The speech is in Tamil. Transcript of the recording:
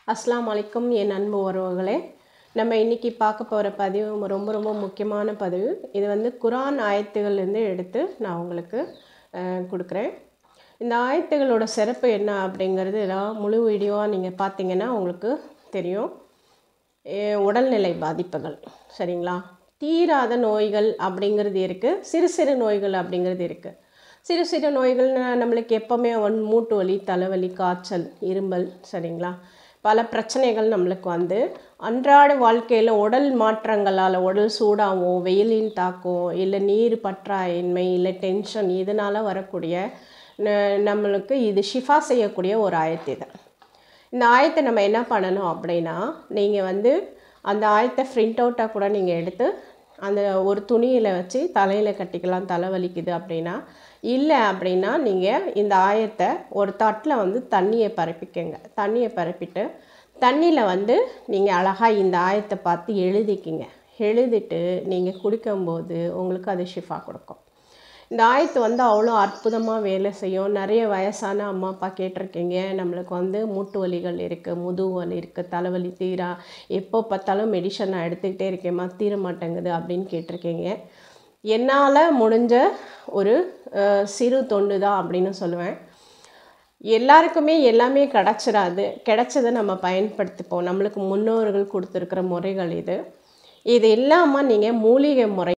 அஸ்ஸலாமு அலைக்கும் என் அன்பு உறவுகளே. நம்ம இன்றைக்கி பார்க்க போகிற பதிவு ரொம்ப ரொம்ப முக்கியமான பதிவு. இது வந்து குரான் ஆயத்துகள்லேருந்து எடுத்து நான் உங்களுக்கு கொடுக்குறேன். இந்த ஆயத்துகளோட சிறப்பு என்ன அப்படிங்கிறது எல்லாம் முழு வீடியோவாக நீங்கள் பார்த்தீங்கன்னா உங்களுக்கு தெரியும். உடல்நிலை பாதிப்புகள் சரிங்களா, தீராத நோய்கள் அப்படிங்கிறது இருக்குது, சிறு சிறு நோய்கள் அப்படிங்கிறது இருக்குது. சிறு சிறு நோய்கள் நம்மளுக்கு எப்போவுமே மூட்டு வலி, தலைவலி, காய்ச்சல், இருமல் சரிங்களா, பல பிரச்சனைகள் நம்மளுக்கு வந்து அன்றாட வாழ்க்கையில் உடல் மாற்றங்களால் உடல் சூடாகவும், வெயிலின் தாக்கம், இல்லை நீர் பற்றாயின்மை, இல்லை டென்ஷன், இதனால் வரக்கூடிய நம்மளுக்கு இது ஷிஃபா செய்யக்கூடிய ஒரு ஆயத்து. இது இந்த ஆயத்தை நம்ம என்ன பண்ணணும் அப்படின்னா, நீங்கள் வந்து அந்த ஆயத்தை பிரிண்ட் அவுட்டாக கூட நீங்கள் எடுத்து அந்த ஒரு துணியில் வச்சு தலையில் கட்டிக்கலாம், தலை வலிக்குது அப்படின்னா. இல்லை அப்படின்னா நீங்கள் இந்த ஆயத்தை ஒரு தட்டில் வந்து தண்ணியை பரப்பிக்கங்க. தண்ணியை பரப்பிட்டு தண்ணியில் வந்து நீங்கள் அழகாக இந்த ஆயத்தை பார்த்து எழுதிக்கிங்க. எழுதிட்டு நீங்கள் குடிக்கும்போது உங்களுக்கு அது ஷிஃபா கொடுக்கும். இந்த ஆயத்து வந்து அவ்வளோ அற்புதமாக வேலை செய்யும். நிறைய வயசான அம்மா அப்பா கேட்டிருக்கீங்க, நம்மளுக்கு வந்து மூட்டு வலிகள் இருக்குது, முதுகு வலி இருக்குது, தலைவலி தீரா, எப்போ பார்த்தாலும் மெடிசன் நான் எடுத்துக்கிட்டே இருக்கேம்மா, தீர மாட்டேங்குது அப்படின்னு கேட்டிருக்கீங்க. என்னால் முடிஞ்ச ஒரு சிறு தொண்டு தான் அப்படின்னு சொல்லுவேன். எல்லாருக்குமே எல்லாமே கிடச்சிடாது, கிடைச்சதை நம்ம பயன்படுத்திப்போம். நம்மளுக்கு முன்னோர்கள் கொடுத்துருக்கிற முறைகள் இது. இது இல்லாமல் நீங்கள் மூலிகை முறை